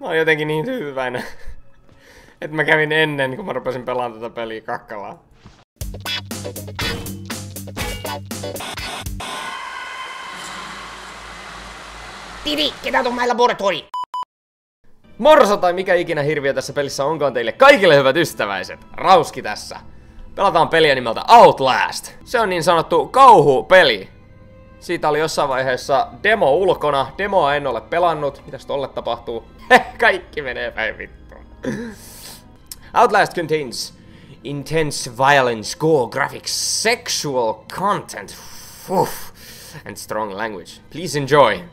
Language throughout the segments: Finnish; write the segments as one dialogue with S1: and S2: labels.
S1: Mä oon jotenkin niin tyytyväinen, että mä kävin ennen, kun mä rupesin pelaamaan tätä peliä kakkalaa.
S2: Titi, get out of my laboratory!
S1: Morso tai mikä ikinä hirviö tässä pelissä onkaan teille kaikille hyvät ystäväiset. Rauski tässä. Pelataan peliä nimeltä Outlast. Se on niin sanottu kauhupeli. Siitä oli jossain vaiheessa demo ulkona. Demoa en ole pelannut. Mitäs tolle tapahtuu? Kaikki menee päin vittuun. Outlast contains intense violence, gore, graphics, sexual content, and strong language. Please enjoy.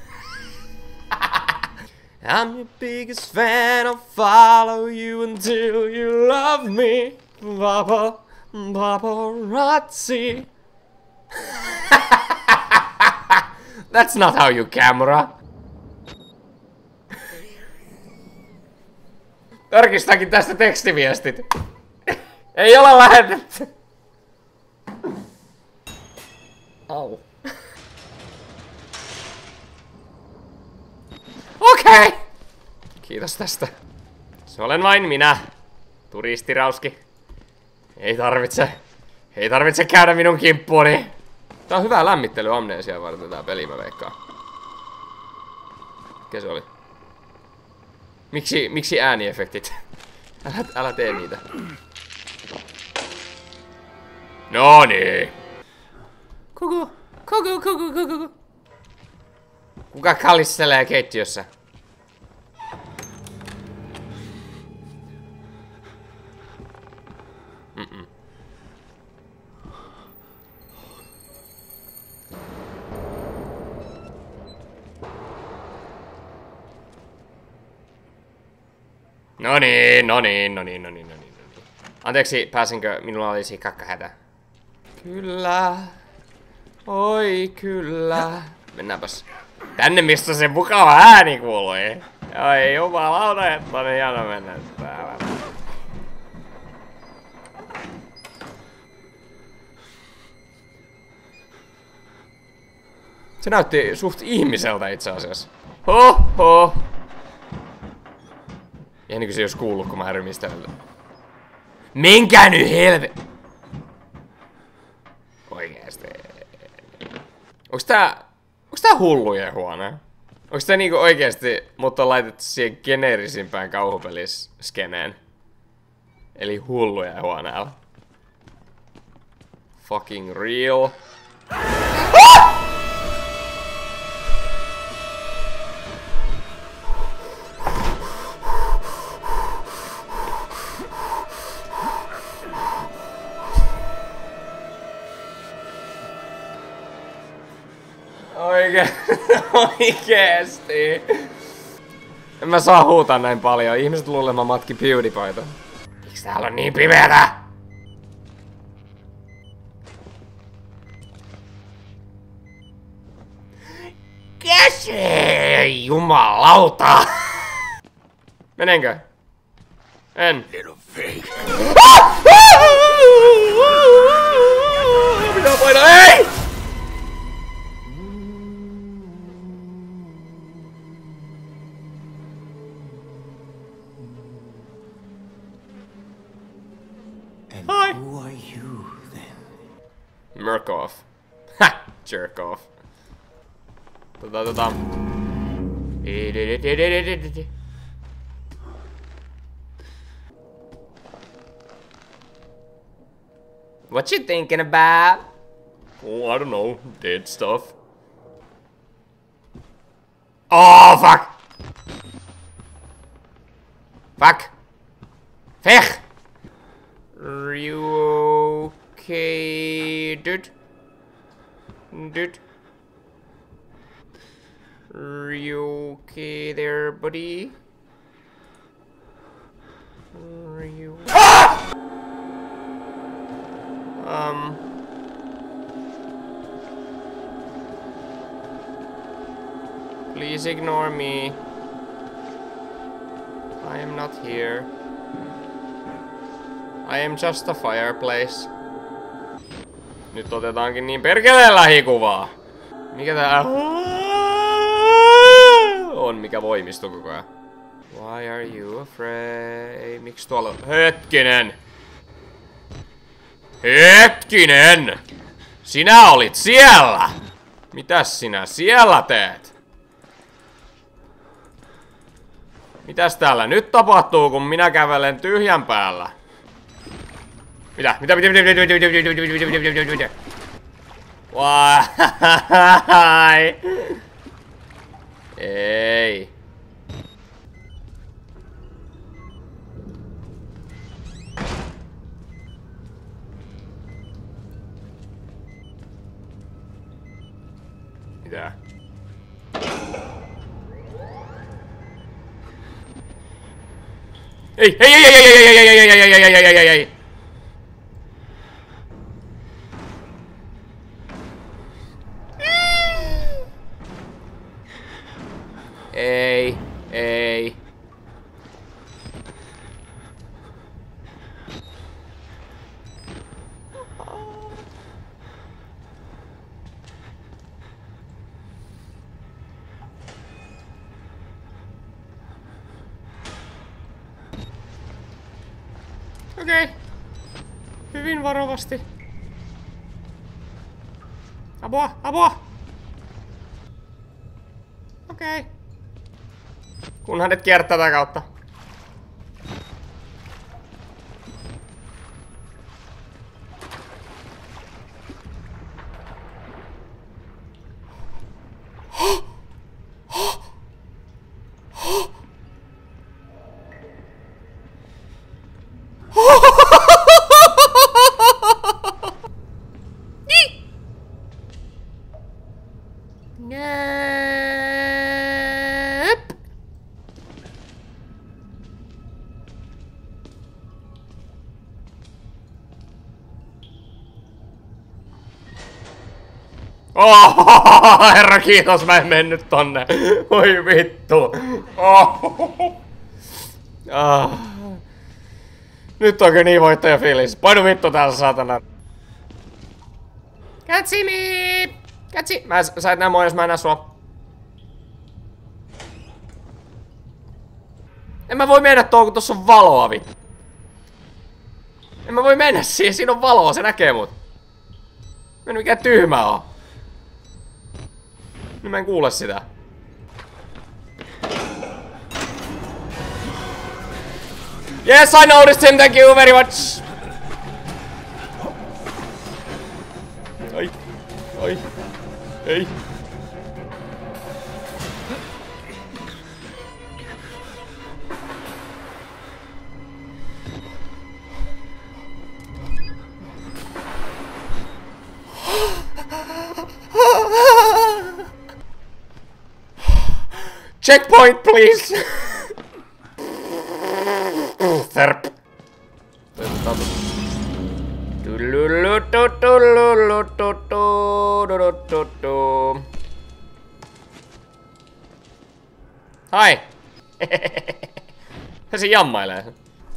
S1: I'm your biggest fan, I'll follow you until you love me. Paparazzi. That's not how you camera. Tarkistakin tästä tekstiviestit. Ei ole lähetetty. Au. Okei. Kiitos tästä. Se olen vain minä. Turistirauski. Ei tarvitse käydä minun kimppuuni. Tää on hyvää lämmittelyä amneesia varten tää peli, mä veikkaan. Mikä se oli? Miksi ääniefektit? Älä tee niitä. Noniin. Kuku. Kuka kallistelee keittiössä? No niin. Anteeksi, pääsinkö? Minulla olisi kakkahätä. Kyllä. Oi kyllä. Mennäänpäs tänne, mistä se mukava ääni kuului. Ai jumalauta, että on hieno mennä täällä. Se näytti suht ihmiseltä itse asiassa. Hoho. Ja niin kuin se jos kuullut, kun mä rymistelen. Menkää nyt helve... Oikeesti. Onks tää hullujen huone? Onks tää niinku oikeesti mut on laitettu siihen geneerisimpään kauhupelis-skeneen? Eli hullujen huoneella. Fucking real. Oikeesti. En mä saa huutaa näin paljon. Ihmiset luulee, mä matkin PewDiePieta. Miks täällä on niin pimeätä? Käse! Jumalauta! Menenkö? En. Pitää painaa. Ei! Hi.
S3: Who are you then?
S1: Murkoff. Ha! Jerk off. What you thinking about? Oh, I don't know. Dead stuff. Oh, fuck! Fuck! Fech! Are you okay, dude? Dude? Are you okay there, buddy? Are you... Ah! Please ignore me. I am not here. I am just a fireplace. Nyt otetaankin niin perkeleen lähikuvaa. Mikä tää on? Mikä voimistuu koko ajan? Why are you afraid? Miksi tuolla on? Hetkinen! Hetkinen! Sinä olit siellä! Mitäs sinä siellä teet? Mitäs täällä nyt tapahtuu, kun minä kävelen tyhjän päällä? Mitä? Why? Ei. Mitä? Ei! Ei. Okei. Hyvin varovasti. Apua! Okei. Kun hänet kiertää tätä kautta. Oh, herra kiitos, mä en mennyt tonne. Oi vittu. Oh. Ah. Nyt onko niin voittajafiilis. Painu vittu täällä, saatana. Catch me! Catch! Sä et näe mua, jos mä en näe sua. En mä voi mennä tuohon, kun tossa on valoa, vittu. En mä voi mennä siihen, siinä on valoa, se näkee mut. Mä en mikään tyhmä oo. Nyt mä en kuule sitä. Yes, I noticed him, thank you very much! Ai. Ei. Checkpoint, please! Therp. Hai! Se jammailee.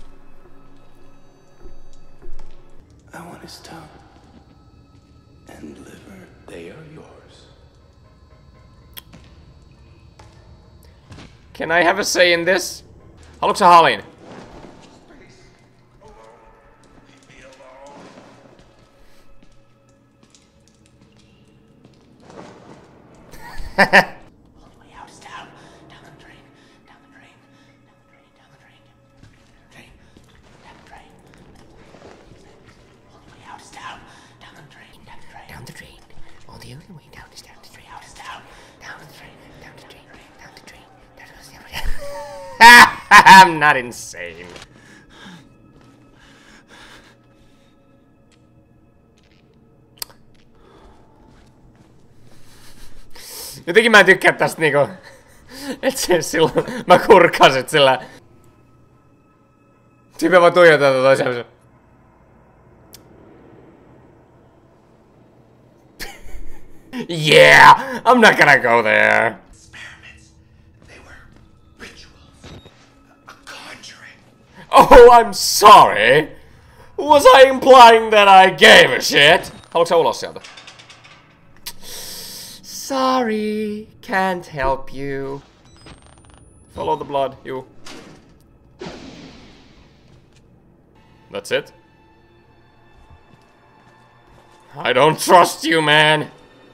S3: I want his tongue and liver. They are yours.
S1: Can I have a say in this? Haluatko sä halin?
S2: All the way out is down. Down the drain. Down the drain. Down the drain. Down the drain. All the way out is down. Down the drain. Down the drain. Down the drain. All the only way down is down the drain. Out is down. Down the drain. Down the drain. Down the drain. Down the drain.
S1: I'm not insane. Jotenkin mä en tykkää tästä niinku... Et sen silloin... Mä kurkkasin sillä... Sitten mä vaan tuijotan tätä toisiaan. Yeah! I'm not gonna go there.
S3: Experiments. They were rituals. A conjuring.
S1: Oh, I'm sorry. Was I implying that I gave a shit? Haluatko sä ulos sieltä? Sorry, can't help you. Follow the blood, you. That's it? I don't trust you, man!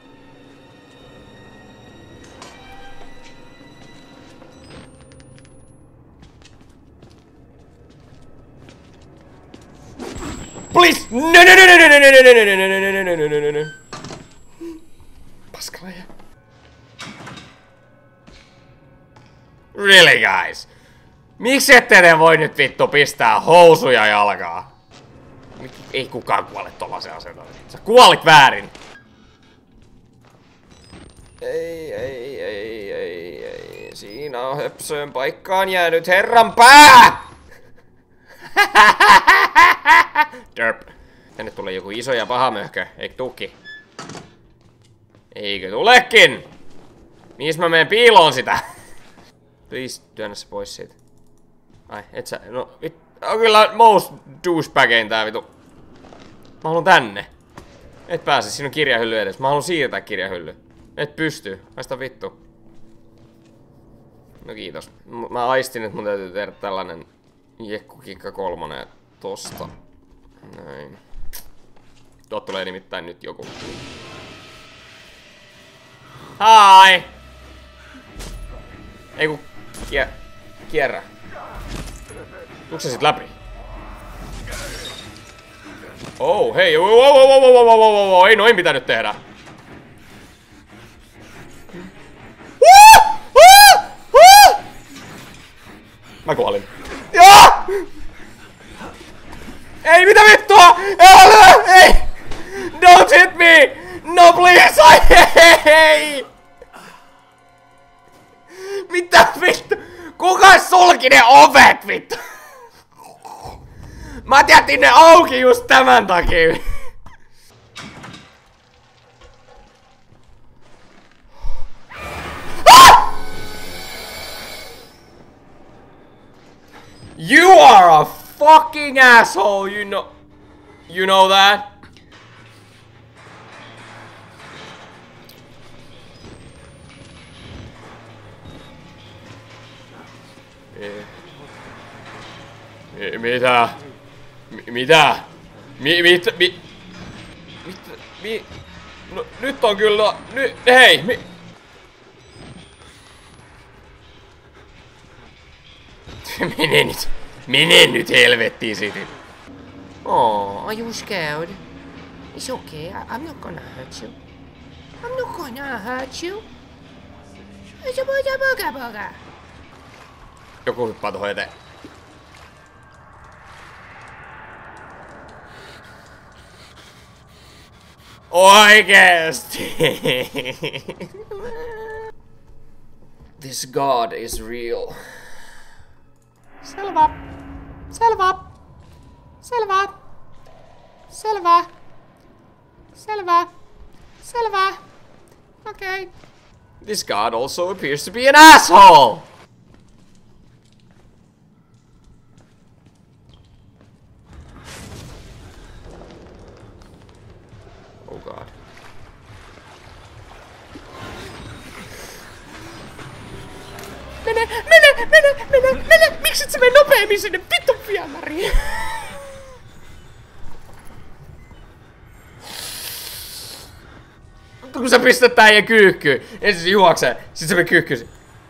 S1: Please! No, no, no, no, no, no, no, no, no, no, no, no, no, no, no, no, no. Paskalaja. Really, guys? Miksi ette te voi nyt vittu pistää housuja jalkaa? Ei kukaan kuole tollasen asentoon. Sä kuolit väärin. Ei. Siinä on höpsöön paikkaan jäänyt herran pää! Derp. Tänne tulee joku iso ja paha möhkö. Eikö tukki? Eikö tulekin? Mihin mä menen piiloon sitä? Please, työnnä se pois siitä. Ai, et sä, no, on kyllä most douchebagein tää vitu. Mä haluun tänne. Et pääse, siinä on kirjahylly edes. Mä haluun siirtää kirjahylly. Et pysty, haista vittu. No kiitos. Mä aistin, että mun täytyy tehdä tällainen jekkukikka 3 tosta. Näin. Tuot tulee nimittäin nyt joku. Hai! Ei ku... Kierrä. Tuuks se sit läpi? Oh, hei, wow, ei noin pitänyt tehdä. Mä kuolin. Jaa! Ei, mitä vittua! Ei! Don't hit me! No please! Ei! Mitä vittu? Kuka sulki ne ovet vittu? Mä jätin ne auki just tämän takia. You are a fucking asshole, you know that? Mitä? No, nyt on kyllä... Hei! Mene nyt helvettiin siitä.
S2: Oh, are you scared? It's okay. I'm not gonna hurt you. I'm not gonna hurt you. It's a booga.
S1: Joku hyppää tohon eteen. Oikeesti! This god is real.
S2: Selvä. Okay.
S1: This god also appears to be an asshole! Oh god.
S2: Mene! Miksi et sä mene nopeammin sinne vitun viemariin?
S1: Kun sä pistät tää ja kyykkyyn, ensin se juoksee, sit se menee kyykkyyn.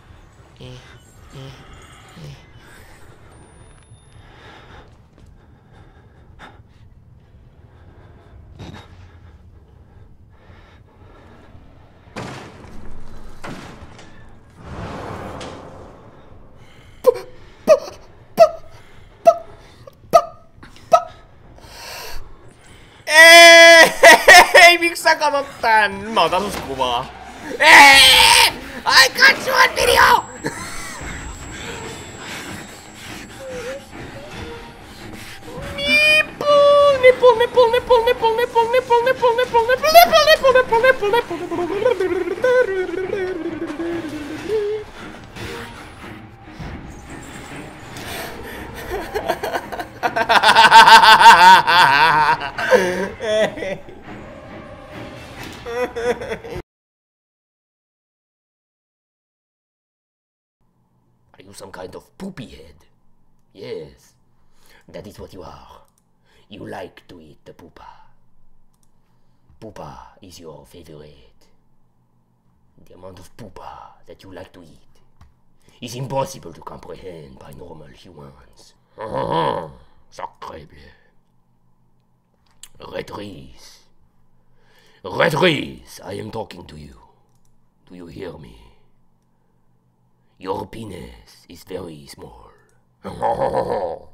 S1: Ei, miksi sä katot tän? Mä otan sus kuvaa.
S2: I got you on video!
S3: Are you some kind of poopy head? Yes, that is what you are.
S2: You like to eat the pupa. Pupa is your favorite. The amount of pupa that you like to eat is impossible to comprehend by normal humans. Sacre bleu. Red Reese. Red Reese, I am talking to you. Do you hear me? Your penis is very small.